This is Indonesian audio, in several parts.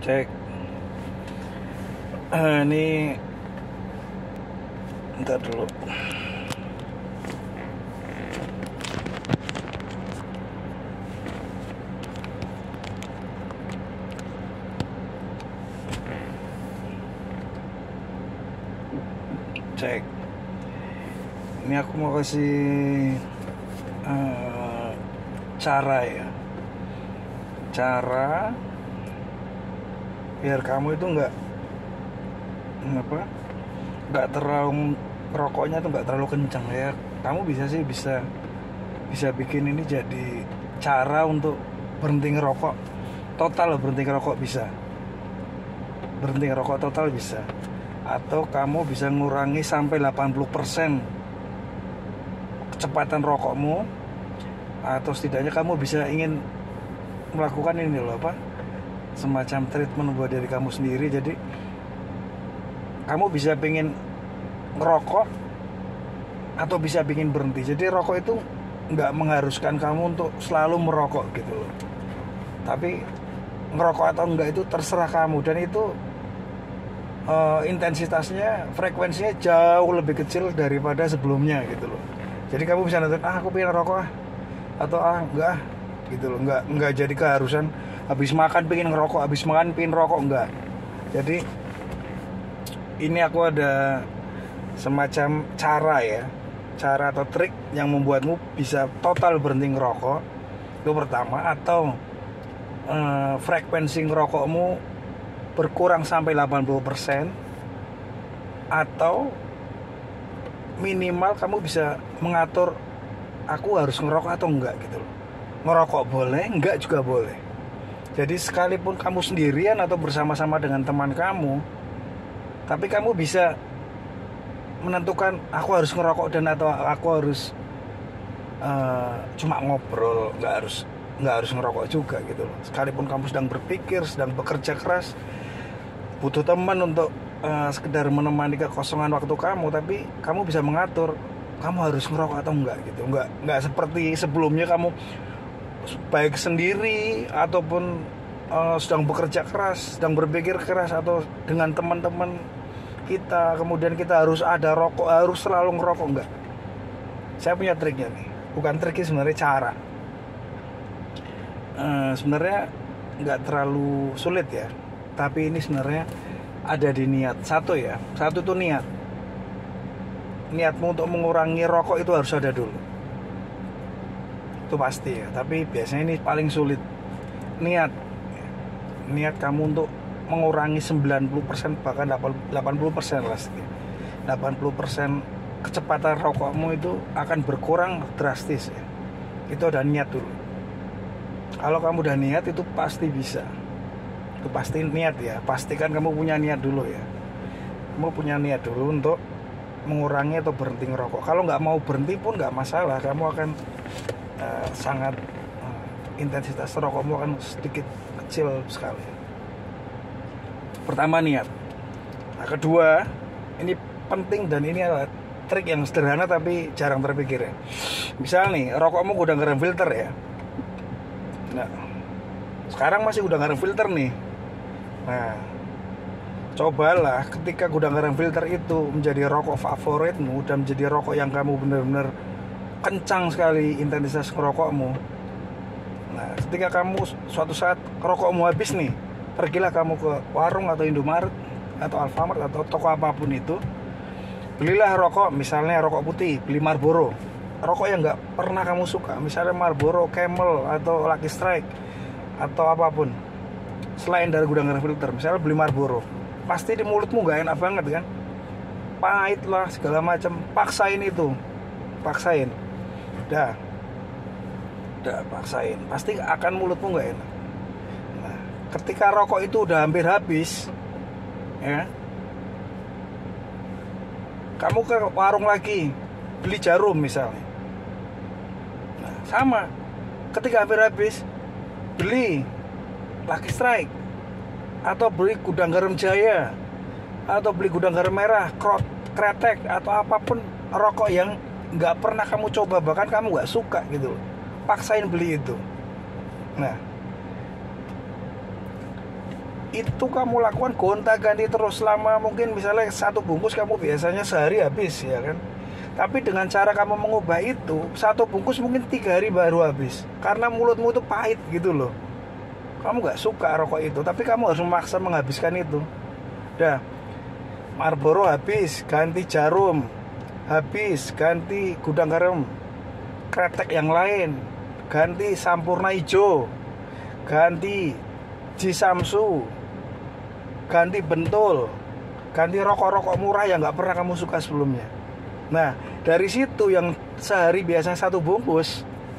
Cek. Ini ntar dulu. Cek. Ini aku mau kasih cara ya. Cara biar kamu itu nggak terlalu rokoknya tuh nggak terlalu kencang ya. Kamu bisa bikin ini jadi cara untuk berhenti ngerokok total. Berhenti ngerokok total bisa, atau kamu bisa ngurangi sampai 80% kecepatan rokokmu, atau setidaknya kamu bisa ingin melakukan ini loh, semacam treatment buat diri kamu sendiri. Jadi kamu bisa pengen ngerokok atau bisa pengen berhenti. Jadi rokok itu nggak mengharuskan kamu untuk selalu merokok gitu loh, tapi ngerokok atau enggak itu terserah kamu. Dan itu intensitasnya, frekuensinya jauh lebih kecil daripada sebelumnya gitu loh. Jadi kamu bisa nentuin, aku pengen rokok atau enggak gitu loh. Enggak jadi keharusan habis makan pengen ngerokok, habis makan pengen rokok, enggak. Jadi ini aku ada semacam cara atau trik yang membuatmu bisa total berhenti ngerokok. Itu pertama. Atau frekuensi ngerokokmu berkurang sampai 80%, atau minimal kamu bisa mengatur, aku harus ngerokok atau enggak gitu loh. Ngerokok boleh, enggak juga boleh. Jadi sekalipun kamu sendirian atau bersama-sama dengan teman kamu, tapi kamu bisa menentukan, aku harus ngerokok dan atau aku harus cuma ngobrol, nggak harus ngerokok juga gitu loh. Sekalipun kamu sedang berpikir, sedang bekerja keras, butuh teman untuk sekedar menemani kekosongan waktu kamu, tapi kamu bisa mengatur, kamu harus ngerokok atau enggak gitu. Enggak seperti sebelumnya kamu baik sendiri ataupun sedang bekerja keras, sedang berpikir keras, atau dengan teman-teman kita, kemudian kita harus ada rokok, harus selalu ngerokok. Enggak. Saya punya triknya nih. Bukan triknya, sebenarnya cara. Sebenarnya nggak terlalu sulit ya, tapi ini sebenarnya ada di niat. Satu itu niatmu untuk mengurangi rokok itu harus ada dulu, itu pasti ya. Tapi biasanya ini paling sulit. Niat kamu untuk mengurangi 90%, bahkan 80% lah. 80% kecepatan rokokmu itu akan berkurang drastis ya. Itu ada niat dulu. Kalau kamu udah niat, itu pasti bisa. Itu pasti niat ya. Pastikan kamu punya niat dulu ya. Kamu punya niat dulu untuk mengurangi atau berhenti ngerokok. Kalau nggak mau berhenti pun nggak masalah. Kamu akan intensitas rokokmu akan sedikit kecil sekali. Pertama, niat. Nah, kedua, ini penting dan ini adalah trik yang sederhana tapi jarang terpikir ya. Misal nih, rokokmu gudang garam filter ya. Nah, sekarang masih gudang garam filter nih. Nah, cobalah ketika gudang garam filter itu menjadi rokok favoritmu dan menjadi rokok yang kamu benar-benar kencang sekali intensitas rokokmu. Nah, ketika kamu suatu saat rokokmu habis nih, pergilah kamu ke warung atau Indomaret atau Alfamart atau toko apapun itu. Belilah rokok, misalnya rokok putih, beli Marlboro. Rokok yang nggak pernah kamu suka, misalnya Marlboro, Camel, atau Lucky Strike, atau apapun selain dari gudang garam filter. Misalnya beli Marlboro, pasti di mulutmu nggak enak banget kan, pahit lah segala macam. Paksain, paksain, pasti akan mulutmu nggak enak. Nah, ketika rokok itu udah hampir habis ya, kamu ke warung lagi beli jarum misalnya. Nah, sama, ketika hampir habis beli Lucky Strike, atau beli gudang garam Jaya, atau beli gudang garam merah, Kretek, atau apapun rokok yang nggak pernah kamu coba, bahkan kamu nggak suka gitu. Paksain beli itu. Nah, itu kamu lakukan gonta-ganti terus selama mungkin misalnya satu bungkus kamu biasanya sehari habis ya kan. Tapi dengan cara kamu mengubah itu, satu bungkus mungkin 3 hari baru habis. Karena mulutmu itu pahit gitu loh. Kamu gak suka rokok itu, tapi kamu harus memaksa menghabiskan itu. Dah, Marlboro habis, ganti Jarum. Habis, ganti Gudang Garam. Kretek yang lain, ganti Sampurna Ijo. Ganti Jisamsu. Ganti Bentul. Ganti rokok-rokok murah yang gak pernah kamu suka sebelumnya. Nah, dari situ yang sehari biasanya satu bungkus,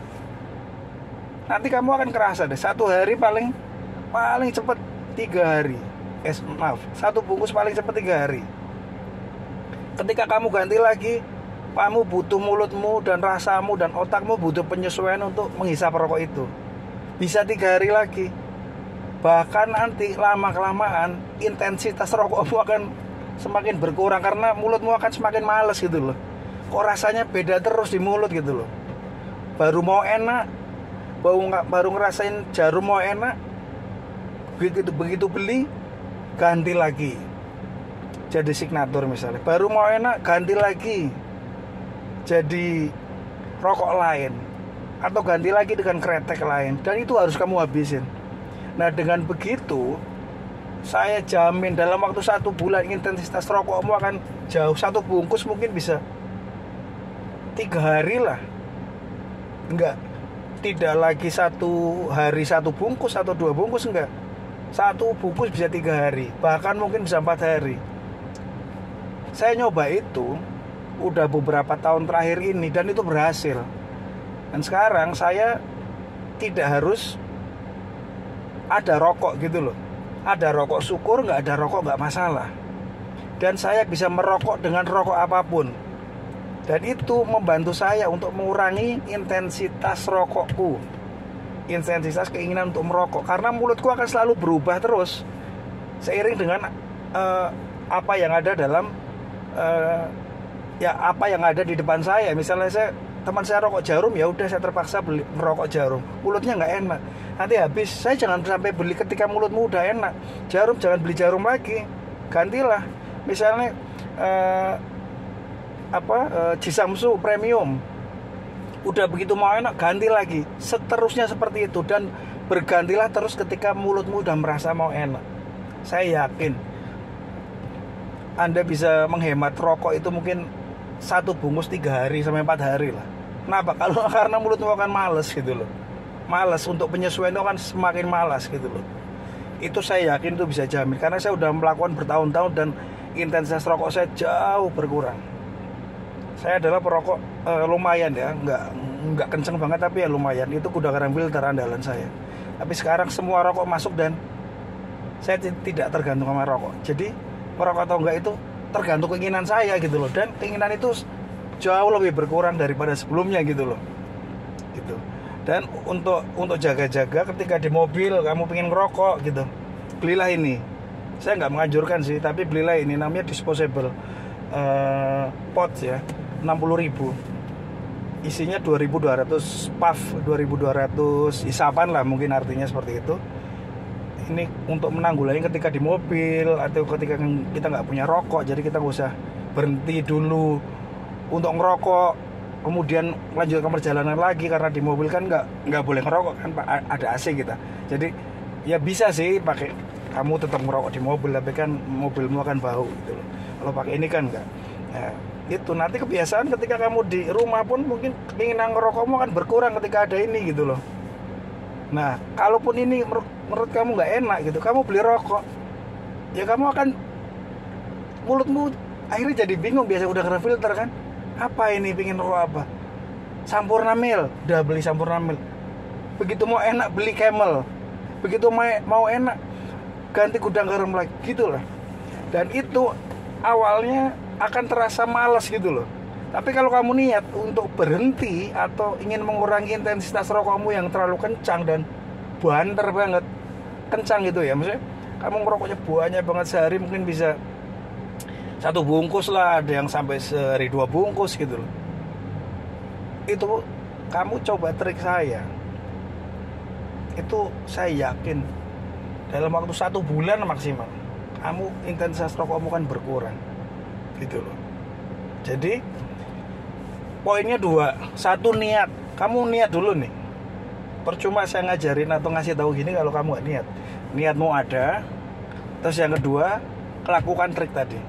nanti kamu akan kerasa deh, satu hari paling cepet 3 hari. Satu bungkus paling cepet 3 hari. Ketika kamu ganti lagi, kamu butuh mulutmu dan rasamu dan otakmu butuh penyesuaian untuk menghisap rokok itu. Bisa 3 hari lagi. Bahkan nanti lama-kelamaan intensitas rokokmu akan semakin berkurang karena mulutmu akan semakin males gitu loh. Kok rasanya beda terus di mulut gitu loh. Baru mau enak, baru ngerasain Jarum mau enak, begitu beli ganti lagi jadi Signature misalnya. Baru mau enak ganti lagi jadi rokok lain, atau ganti lagi dengan kretek lain, dan itu harus kamu habisin. Nah, dengan begitu saya jamin dalam waktu 1 bulan intensitas rokokmu akan jauh. Satu bungkus mungkin bisa 3 hari lah. Tidak lagi 1 hari 1 bungkus atau 2 bungkus, enggak. 1 bungkus bisa 3 hari, bahkan mungkin bisa 4 hari. Saya nyoba itu udah beberapa tahun terakhir ini dan itu berhasil. Dan sekarang saya tidak harus ada rokok gitu loh. Ada rokok syukur, nggak ada rokok nggak masalah. Dan saya bisa merokok dengan rokok apapun. Dan itu membantu saya untuk mengurangi intensitas rokokku, intensitas keinginan untuk merokok. Karena mulutku akan selalu berubah terus seiring dengan apa yang ada dalam apa yang ada di depan saya. Misalnya teman saya rokok Jarum, ya udah saya terpaksa beli merokok Jarum. Mulutnya nggak enak, nanti habis. Saya jangan sampai beli ketika mulutmu udah enak. Jarum jangan beli Jarum lagi, gantilah misalnya Jisamsu Premium. Udah begitu mau enak ganti lagi, seterusnya seperti itu. Dan bergantilah terus ketika mulutmu udah merasa mau enak. Saya yakin Anda bisa menghemat rokok itu mungkin 1 bungkus 3 hari sampai 4 hari lah. Kenapa? Karena mulutmu akan males gitu loh. Males untuk penyesuaian itu akan semakin malas gitu loh. Itu saya yakin itu bisa jamin, karena saya udah melakukan bertahun-tahun dan intensitas rokok saya jauh berkurang. Saya adalah perokok lumayan ya, nggak kenceng banget tapi ya lumayan. Itu Gudang Garam filter andalan saya. Tapi sekarang semua rokok masuk dan saya tidak tergantung sama rokok. Jadi merokok atau enggak itu tergantung keinginan saya gitu loh. Dan keinginan itu jauh lebih berkurang daripada sebelumnya gitu loh. Gitu. Dan untuk jaga-jaga ketika di mobil kamu pengen ngerokok gitu, belilah ini. Saya nggak menganjurkan sih, tapi belilah ini, namanya disposable pot ya, 60.000. Isinya 2.200 puff, 2.200 isapan lah mungkin, artinya seperti itu. Ini untuk menanggulangi ketika di mobil atau ketika kita nggak punya rokok, jadi kita nggak usah berhenti dulu untuk ngerokok kemudian lanjutkan perjalanan lagi, karena di mobil kan nggak boleh ngerokok kan, ada AC kita. Jadi ya bisa sih pakai, kamu tetap ngerokok di mobil tapi kan mobilmu akan bau gitu loh. Kalau pakai ini kan enggak. Nah, itu nanti kebiasaan ketika kamu di rumah pun mungkin keinginan ngerokokmu akan berkurang ketika ada ini gitu loh. Nah, kalaupun ini menurut kamu nggak enak gitu, kamu beli rokok, ya kamu akan, mulutmu akhirnya jadi bingung. Biasa udah kena filter kan, apa ini, pengen rokok apa, Sampurna Mil, udah beli Sampurna Mil. Begitu mau enak beli Camel, begitu mau enak ganti Gudang Garam lagi gitu lah. Dan itu awalnya akan terasa malas gitu loh. Tapi kalau kamu niat untuk berhenti atau ingin mengurangi intensitas rokokmu yang terlalu kencang dan banter banget, kencang gitu ya, maksudnya kamu ngerokoknya banyak banget, sehari mungkin bisa 1 bungkus lah, ada yang sampai sehari 2 bungkus gitu loh. Itu kamu coba trik saya, itu saya yakin dalam waktu 1 bulan maksimal, kamu intensitas rokokmu kan berkurang gitu loh. Jadi poinnya 2. 1, niat. Kamu niat dulu nih. Percuma saya ngajarin atau ngasih tahu gini kalau kamu gak niat. Niatmu ada. Terus yang kedua, lakukan trik tadi.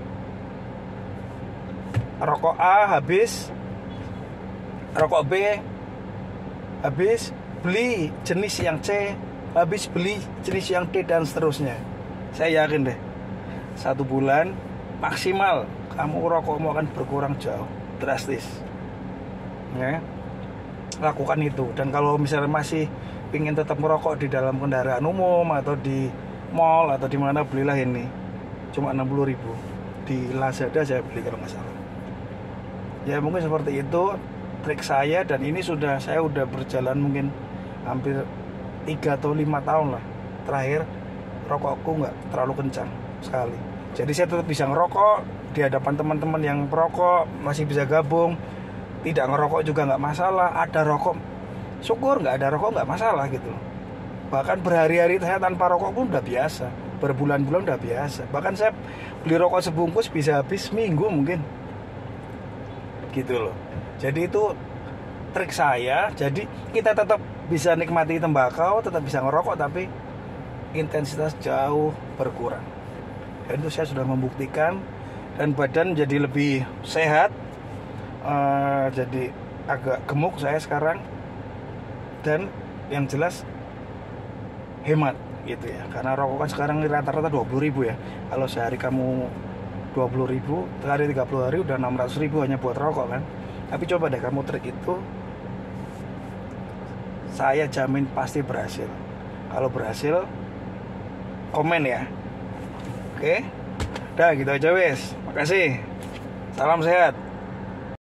Rokok A habis, rokok B habis, beli jenis yang C, habis beli jenis yang D, dan seterusnya. Saya yakin deh 1 bulan maksimal kamu rokokmu akan berkurang jauh, drastis ya. Lakukan itu. Dan kalau misalnya masih ingin tetap merokok di dalam kendaraan umum atau di mall atau di mana, belilah ini, cuma 60.000 di Lazada saya beli kalau nggak salah ya. Mungkin seperti itu trik saya, dan ini saya udah berjalan mungkin hampir 3 atau 5 tahun lah terakhir. Rokokku nggak terlalu kencang sekali, jadi saya tetap bisa ngerokok di hadapan teman-teman yang perokok, masih bisa gabung. Tidak ngerokok juga nggak masalah, ada rokok syukur, nggak ada rokok nggak masalah gitu. Bahkan berhari-hari saya tanpa rokok pun udah biasa, berbulan-bulan udah biasa. Bahkan saya beli rokok sebungkus bisa habis seminggu mungkin gitu loh. Jadi itu trik saya. Jadi kita tetap bisa nikmati tembakau, tetap bisa ngerokok, tapi intensitas jauh berkurang. Dan itu saya sudah membuktikan, dan badan jadi lebih sehat. Jadi agak gemuk saya sekarang, dan yang jelas hemat gitu ya, karena rokok kan sekarang rata-rata 20.000 ya. Kalau sehari kamu 20.000, sekali 30 hari udah 600.000 hanya buat rokok kan. Tapi coba deh kamu trik itu, saya jamin pasti berhasil. Kalau berhasil, komen ya. Oke, udah gitu aja wes. Makasih, salam sehat.